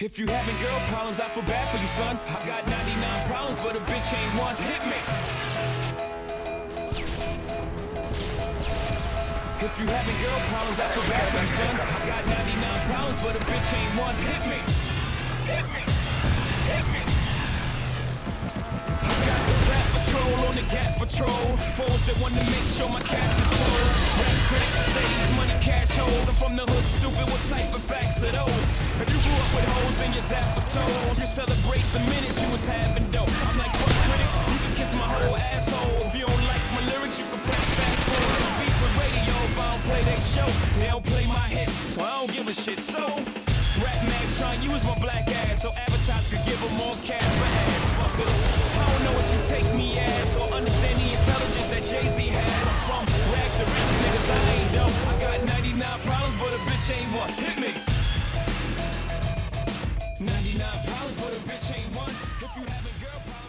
If you having girl problems, I feel bad for you, son. I got 99 problems, but a bitch ain't one. Hit me. If you having girl problems, I feel bad for you, son. I got 99 problems, but a bitch ain't one. Hit me. Hit me. Hit me. I got the rap patrol on the Gap Patrol. Foes that want to make sure my cash is closed. Rap critics that say these money cash holes. I'm from the hood, stupid. What type of facts are those? If you grew up with hoes in your zap of toes, you celebrate the minute you was having dope. I'm like, fuck critics, you can kiss my whole asshole. If you don't like my lyrics, you can press fast forward. I beat with radio if I don't play they show. They don't play my hits, so I don't give a shit. So, rap mags trying to use my black ass so advertisers could give them more cash for ads. Fuckers, I don't know what you take me as or understand the intelligence that Jay-Z has. I'm from rags to rich niggas, I ain't dope. I got 99 problems, but a bitch ain't one. Hit me. 99 problems, but a bitch ain't one. If you having girl problems.